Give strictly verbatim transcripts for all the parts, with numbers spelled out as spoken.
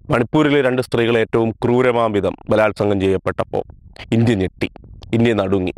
മണിപ്പൂരിലെ രണ്ട് സ്ത്രീകൾ ഏറ്റവും ക്രൂരമാം വിധം ബലാത്സംഗം ചെയ്യപ്പെട്ടപ്പോൾ ഇന്ത്യ ഞെട്ടി, ഇന്ത്യ നടുങ്ങി.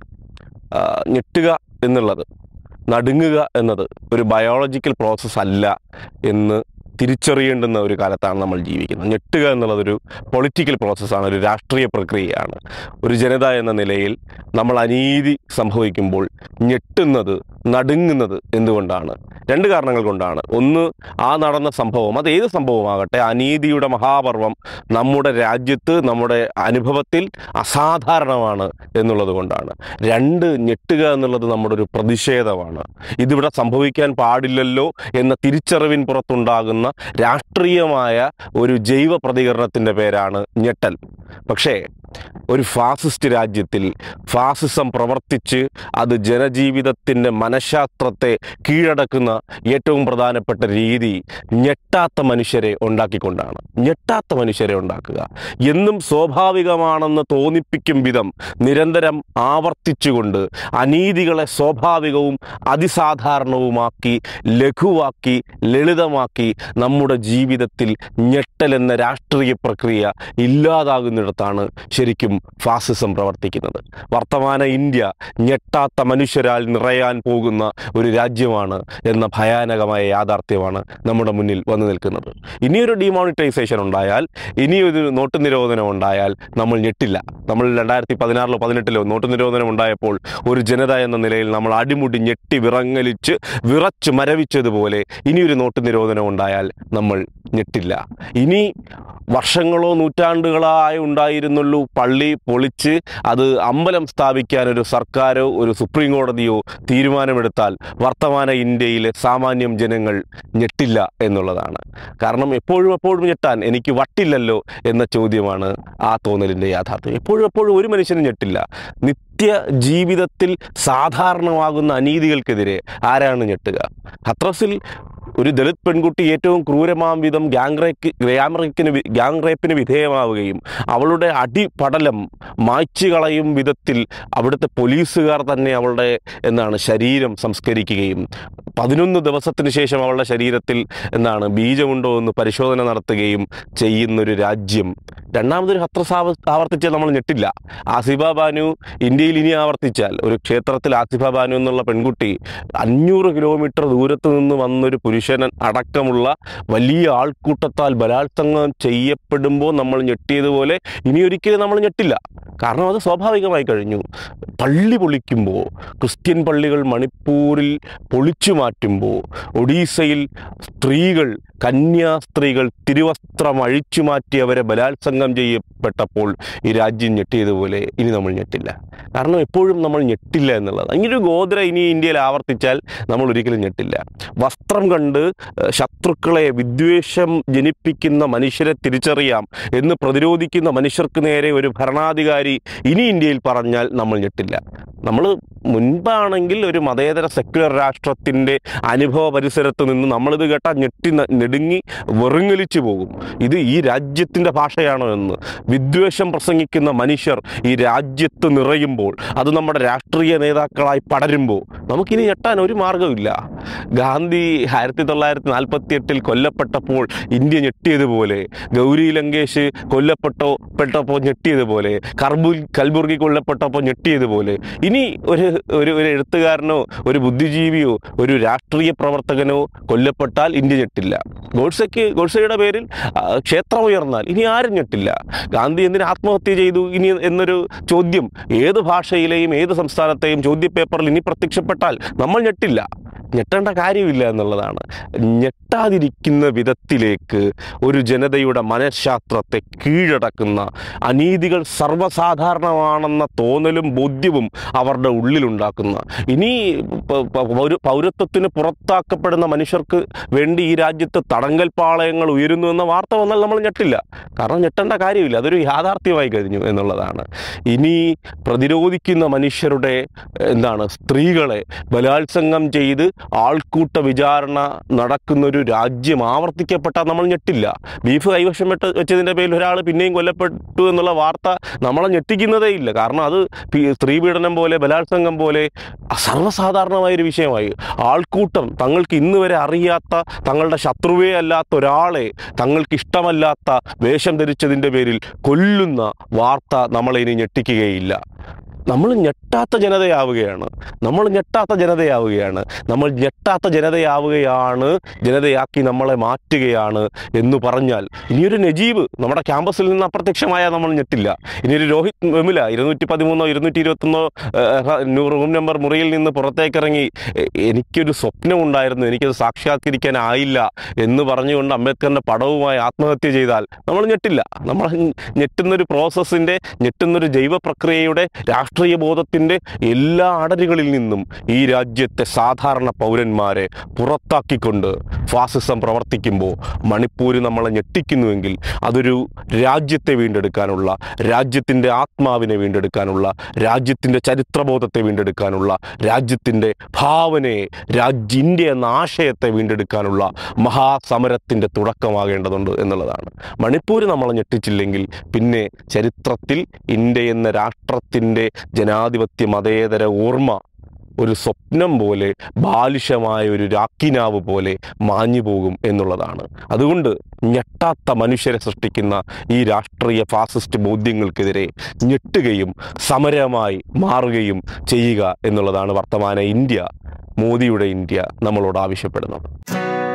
ഞെട്ടുക എന്നുള്ളത്, നടുങ്ങുക എന്നത് ഒരു ബയോളജിക്കൽ പ്രോസസ്സ് അല്ല എന്ന് തിരിച്ചറിയേണ്ടുന്ന ഒരു കാലത്താണ് നമ്മൾ ജീവിക്കുന്നത്. ഞെട്ടുക എന്നുള്ളതൊരു പൊളിറ്റിക്കൽ പ്രോസസ്സാണ്, ഒരു രാഷ്ട്രീയ പ്രക്രിയയാണ്. ഒരു ജനത എന്ന നിലയിൽ നമ്മൾ അനീതി സംഭവിക്കുമ്പോൾ ഞെട്ടുന്നത്, നടുങ്ങുന്നത് എന്തുകൊണ്ടാണ്? രണ്ട് കാരണങ്ങൾ കൊണ്ടാണ്. ഒന്ന്, ആ നടന്ന സംഭവം, അത് ഏത് സംഭവമാകട്ടെ, അനീതിയുടെ മഹാപർവം നമ്മുടെ രാജ്യത്ത്, നമ്മുടെ അനുഭവത്തിൽ അസാധാരണമാണ് എന്നുള്ളത് കൊണ്ടാണ്. രണ്ട്, ഞെട്ടുക എന്നുള്ളത് നമ്മുടെ ഒരു പ്രതിഷേധമാണ്. ഇതിവിടെ സംഭവിക്കാൻ പാടില്ലല്ലോ എന്ന തിരിച്ചറിവിൻ പുറത്തുണ്ടാകുന്ന രാഷ്ട്രീയമായ ഒരു ജൈവ പ്രതികരണത്തിൻ്റെ പേരാണ് ഞെട്ടൽ. പക്ഷേ ഒരു ഫാസിസ്റ്റ് രാജ്യത്തിൽ ഫാസിസം പ്രവർത്തിച്ച് അത് ജനജീവിതത്തിൻ്റെ മനഃശാസ്ത്രത്തെ കീഴടക്കുന്ന ഏറ്റവും പ്രധാനപ്പെട്ട രീതി ഞെട്ടാത്ത മനുഷ്യരെ ഉണ്ടാക്കിക്കൊണ്ടാണ്. ഞെട്ടാത്ത മനുഷ്യരെ ഉണ്ടാക്കുക, എന്നും സ്വാഭാവികമാണെന്ന് തോന്നിപ്പിക്കും വിധം നിരന്തരം ആവർത്തിച്ചുകൊണ്ട് അനീതികളെ സ്വാഭാവികവും അതിസാധാരണവുമാക്കി, ലഘുവാക്കി, ലളിതമാക്കി നമ്മുടെ ജീവിതത്തിൽ ഞെട്ടൽ എന്ന രാഷ്ട്രീയ പ്രക്രിയ ഇല്ലാതാകുന്നിടത്താണ് ശരിക്കും ഫാസിസം പ്രവർത്തിക്കുന്നത്. വർത്തമാന ഇന്ത്യ ഞെട്ടാത്ത മനുഷ്യരാൽ നിറയാൻ പോകുന്ന ഒരു രാജ്യമാണ് എന്ന ഭയാനകമായ യാഥാർത്ഥ്യമാണ് നമ്മുടെ മുന്നിൽ വന്നു നിൽക്കുന്നത്. ഇനിയൊരു ഡിമോണിറ്റൈസേഷൻ ഉണ്ടായാൽ, ഇനിയൊരു നോട്ട് നിരോധനം ഉണ്ടായാൽ നമ്മൾ ഞെട്ടില്ല. നമ്മൾ രണ്ടായിരത്തി പതിനാറിലോ പതിനെട്ടിലോ നോട്ട് നിരോധനം ഉണ്ടായപ്പോൾ ഒരു ജനത എന്ന നിലയിൽ നമ്മൾ അടിമുടി ഞെട്ടി വിറങ്ങലിച്ച് വിറച്ച് മരവിച്ചതുപോലെ ഇനിയൊരു നോട്ട് നിരോധനം ഉണ്ടായാൽ നമ്മൾ ഞെട്ടില്ല. ഇനി വർഷങ്ങളോ നൂറ്റാണ്ടുകളായി ഉണ്ടായിരുന്നുള്ളൂ പള്ളി പൊളിച്ച് അത് അമ്പലം സ്ഥാപിക്കാനൊരു സർക്കാരോ ഒരു സുപ്രീം കോടതിയോ തീരുമാനമെടുത്താൽ വർത്തമാന ഇന്ത്യയിലെ സാമാന്യം ജനങ്ങൾ ഞെട്ടില്ല എന്നുള്ളതാണ്. കാരണം എപ്പോഴും എപ്പോഴും ഞെട്ടാൻ എനിക്ക് വട്ടില്ലല്ലോ എന്ന ചോദ്യമാണ് ആ തോന്നലിൻ്റെ യാഥാർത്ഥ്യം. എപ്പോഴും എപ്പോഴും ഒരു മനുഷ്യനും ഞെട്ടില്ല. നിത്യ ജീവിതത്തിൽ സാധാരണമാകുന്ന അനീതികൾക്കെതിരെ ആരാണ് ഞെട്ടുക? ഹത്രസിൽ ഒരു ദളിത് പെൺകുട്ടി ഏറ്റവും ക്രൂരമാം വിധം ഗ്യാങ് റേക്ക് ഗ്യാങ് റേക്കിന് ഗ്യാങ് റേപ്പിന് വിധേയമാവുകയും അവളുടെ അടിപടലം മായ്ച്ചു കളയും വിധത്തിൽ അവിടുത്തെ പോലീസുകാർ തന്നെ അവളുടെ എന്താണ് ശരീരം സംസ്കരിക്കുകയും പതിനൊന്ന് ദിവസത്തിന് ശേഷം അവളുടെ ശരീരത്തിൽ എന്താണ് ബീജമുണ്ടോ എന്ന് പരിശോധന നടത്തുകയും ചെയ്യുന്നൊരു രാജ്യം രണ്ടാമതൊരു ഹത്രസ് ആവർത്തിച്ചാൽ നമ്മൾ ഞെട്ടില്ല. ആസിഫ ബാനു ഇന്ത്യയിൽ ഇനി ആവർത്തിച്ചാൽ, ഒരു ക്ഷേത്രത്തിൽ ആസിഫ ബാനു എന്നുള്ള പെൺകുട്ടി അഞ്ഞൂറ് കിലോമീറ്റർ ദൂരത്ത് നിന്ന് വന്നൊരു പുരുഷൻ അടക്കമുള്ള വലിയ ആൾക്കൂട്ടത്താൽ ബലാത്സംഗം ചെയ്യപ്പെടുമ്പോൾ നമ്മൾ ഞെട്ടിയതുപോലെ ഇനിയൊരിക്കലും നമ്മൾ ഞെട്ടില്ല. കാരണം അത് സ്വാഭാവികമായി കഴിഞ്ഞു. പള്ളി പൊളിക്കുമ്പോൾ, ക്രിസ്ത്യൻ പള്ളികൾ മണിപ്പൂരിൽ പൊളിച്ചു മാറ്റുമ്പോൾ, ഒഡീസയിൽ സ്ത്രീകൾ, കന്യാസ്ത്രീകൾ തിരുവസ്ത്രം അഴിച്ചു മാറ്റി അവരെ ബലാത്സംഗം ചെയ്യപ്പെട്ടപ്പോൾ ഈ രാജ്യം ഞെട്ടിയതുപോലെ ഇനി നമ്മൾ ഞെട്ടില്ല. കാരണം എപ്പോഴും നമ്മൾ ഞെട്ടില്ല എന്നുള്ളത്. ഇങ്ങനൊരു ഗോത്ര ഇനി ഇന്ത്യയിൽ ആവർത്തിച്ചാൽ നമ്മൾ ഒരിക്കലും ഞെട്ടില്ല. വസ്ത്രം കണ്ട് ശത്രുക്കളെ, വിദ്വേഷം ജനിപ്പിക്കുന്ന മനുഷ്യരെ തിരിച്ചറിയാം എന്ന് പ്രതിരോധിക്കുന്ന മനുഷ്യർക്ക് നേരെ ഒരു ഭരണാധികാരി ഇനി ഇന്ത്യയിൽ പറഞ്ഞാൽ നമ്മൾ ഞെട്ടില്ല. നമ്മൾ മുൻപാണെങ്കിൽ ഒരു മതേതര സെക്യുലർ രാഷ്ട്രത്തിൻ്റെ അനുഭവ പരിസരത്ത് നിന്ന് നമ്മളിത് കേട്ടാൽ ഞെട്ടി നെടുങ്ങി വെറുങ്ങലിച്ചു പോകും. ഇത് ഈ രാജ്യത്തിൻ്റെ ഭാഷയാണോ എന്ന് വിദ്വേഷം പ്രസംഗിക്കുന്ന മനുഷ്യർ ഈ രാജ്യത്ത് നിറയുമ്പോൾ, അത് നമ്മുടെ രാഷ്ട്രീയ നേതാക്കളായി പടരുമ്പോൾ നമുക്കിനി ഞെട്ടാൻ ഒരു മാർഗമില്ല. ഗാന്ധി ആയിരത്തി തൊള്ളായിരത്തി നാൽപ്പത്തി എട്ടിൽ കൊല്ലപ്പെട്ടപ്പോൾ ഇന്ത്യ ഞെട്ടിയതുപോലെ, ഗൗരി ലങ്കേഷ് കൊല്ലപ്പെട്ടോ പെട്ടപ്പോൾ ഞെട്ടിയതുപോലെ, കർബുൽ കൽബുർഗി കൊല്ലപ്പെട്ടപ്പോൾ ഞെട്ടിയതുപോലെ ഇനി ഒരു ഒരു ഒരു എഴുത്തുകാരനോ ഒരു ബുദ്ധിജീവിയോ ഒരു രാഷ്ട്രീയ പ്രവർത്തകനോ കൊല്ലപ്പെട്ടാൽ ഇന്ത്യ ഞെട്ടില്ല. ഗോഡ്സെക്ക് ഗോഡ്സെയുടെ പേരിൽ ക്ഷേത്രം ഉയർന്നാൽ ഇനി ആരും ഞെട്ടില്ല. ഗാന്ധി എന്തിന് ആത്മഹത്യ ചെയ്തു ഇനി എന്നൊരു ചോദ്യം ഏത് ഭാഷയിലെയും ഏത് സംസ്ഥാനത്തെയും ചോദ്യപേപ്പറിൽ ഇനി പ്രത്യക്ഷപ്പെട്ടാൽ നമ്മൾ ഞെട്ടില്ല. ഞെട്ടേണ്ട കാര്യമില്ല എന്നുള്ളതാണ്. ഞെട്ടാതിരിക്കുന്ന വിധത്തിലേക്ക് ഒരു ജനതയുടെ മനഃശാസ്ത്രത്തെ കീഴടക്കുന്ന അനീതികൾ സർവ്വസാധാരണമാണെന്ന തോന്നലും ബോധ്യവും അവരുടെ ഉള്ളിലുണ്ടാക്കുന്ന, ഇനി പൗരത്വത്തിന് പുറത്താക്കപ്പെടുന്ന മനുഷ്യർക്ക് വേണ്ടി ഈ രാജ്യത്ത് തടങ്കൽ പാളയങ്ങൾ ഉയരുന്നു എന്ന വാർത്ത വന്നാൽ നമ്മൾ ഞെട്ടില്ല. കാരണം ഞെട്ടേണ്ട കാര്യമില്ല, അതൊരു യാഥാർത്ഥ്യമായി കഴിഞ്ഞു എന്നുള്ളതാണ്. ഇനി പ്രതിരോധിക്കുന്ന മനുഷ്യരുടെ എന്താണ് സ്ത്രീകളെ ബലാത്സംഗം ചെയ്ത് ആൾക്കൂട്ട വിചാരണ നടക്കുന്നൊരു രാജ്യം ആവർത്തിക്കപ്പെട്ടാൽ നമ്മൾ ഞെട്ടില്ല. ബീഫ് കൈവശം വെട്ട് വെച്ചതിൻ്റെ പേരിൽ ഒരാൾ പിന്നെയും കൊല്ലപ്പെട്ടു എന്നുള്ള വാർത്ത നമ്മളെ ഞെട്ടിക്കുന്നതേ ഇല്ല. കാരണം അത് സ്ത്രീപീഡനം പോലെ, ബലാത്സംഗം പോലെ സർവ്വസാധാരണമായൊരു വിഷയമായി. ആൾക്കൂട്ടം തങ്ങൾക്ക് ഇന്ന് വരെ അറിയാത്ത, തങ്ങളുടെ ശത്രുവേ അല്ലാത്ത ഒരാളെ തങ്ങൾക്ക് ഇഷ്ടമല്ലാത്ത വേഷം ധരിച്ചതിൻ്റെ പേരിൽ കൊല്ലുന്ന വാർത്ത നമ്മളെ ഇനി ഞെട്ടിക്കുകയില്ല. നമ്മൾ ഞെട്ടാത്ത ജനതയാവുകയാണ് നമ്മൾ ഞെട്ടാത്ത ജനതയാവുകയാണ് നമ്മൾ ഞെട്ടാത്ത ജനതയാവുകയാണ് ജനതയാക്കി നമ്മളെ മാറ്റുകയാണ് എന്ന് പറഞ്ഞാൽ, ഇനിയൊരു നജീബ് നമ്മുടെ ക്യാമ്പസിൽ നിന്ന് അപ്രത്യക്ഷമായാൽ നമ്മൾ ഞെട്ടില്ല. ഇനിയൊരു രോഹിത് വെമുല ഇരുന്നൂറ്റി പതിമൂന്നോ ഇരുന്നൂറ്റി ഇരുപത്തൊന്നോ റൂം നമ്പർ മുറിയിൽ നിന്ന് പുറത്തേക്കിറങ്ങി എനിക്കൊരു സ്വപ്നമുണ്ടായിരുന്നു, എനിക്കത് സാക്ഷാത്കരിക്കാനായില്ല എന്ന് പറഞ്ഞുകൊണ്ട് അംബേദ്കറിൻ്റെ പടവുമായി ആത്മഹത്യ ചെയ്താൽ നമ്മൾ ഞെട്ടില്ല. നമ്മൾ ഞെട്ടുന്നൊരു പ്രോസസ്സിൻ്റെ, ഞെട്ടുന്നൊരു ജൈവ പ്രക്രിയയുടെ, രാഷ്ട്രീയ ബോധത്തിൻ്റെ എല്ലാ അടരുകളിൽ നിന്നും ഈ രാജ്യത്തെ സാധാരണ പൗരന്മാരെ പുറത്താക്കിക്കൊണ്ട് ഫാസിസം പ്രവർത്തിക്കുമ്പോൾ മണിപ്പൂർ നമ്മളെ ഞെട്ടിക്കുന്നുവെങ്കിൽ അതൊരു രാജ്യത്തെ വീണ്ടെടുക്കാനുള്ള, രാജ്യത്തിൻ്റെ ആത്മാവിനെ വീണ്ടെടുക്കാനുള്ള, രാജ്യത്തിൻ്റെ ചരിത്രബോധത്തെ വീണ്ടെടുക്കാനുള്ള, രാജ്യത്തിൻ്റെ ഭാവനയെ, രാജ്യ ഇന്ത്യ എന്ന ആശയത്തെ വീണ്ടെടുക്കാനുള്ള മഹാസമരത്തിൻ്റെ തുടക്കമാകേണ്ടതുണ്ട് എന്നുള്ളതാണ്. മണിപ്പൂർ നമ്മളെ ഞെട്ടിച്ചില്ലെങ്കിൽ പിന്നെ ചരിത്രത്തിൽ ഇന്ത്യ എന്ന രാഷ്ട്രത്തിൻ്റെ ജനാധിപത്യ മതേതര ഓർമ്മ ഒരു സ്വപ്നം പോലെ, ബാലിശമായ ഒരു രാക്കിനാവ് പോലെ മാഞ്ഞു പോകും എന്നുള്ളതാണ്. അതുകൊണ്ട് ഞെട്ടാത്ത മനുഷ്യരെ സൃഷ്ടിക്കുന്ന ഈ രാഷ്ട്രീയ ഫാസിസ്റ്റ് ബോധ്യങ്ങൾക്കെതിരെ ഞെട്ടുകയും സമരമായി മാറുകയും ചെയ്യുക എന്നുള്ളതാണ് വർത്തമാന ഇന്ത്യ, മോദിയുടെ ഇന്ത്യ നമ്മളോട് ആവശ്യപ്പെടുന്നത്.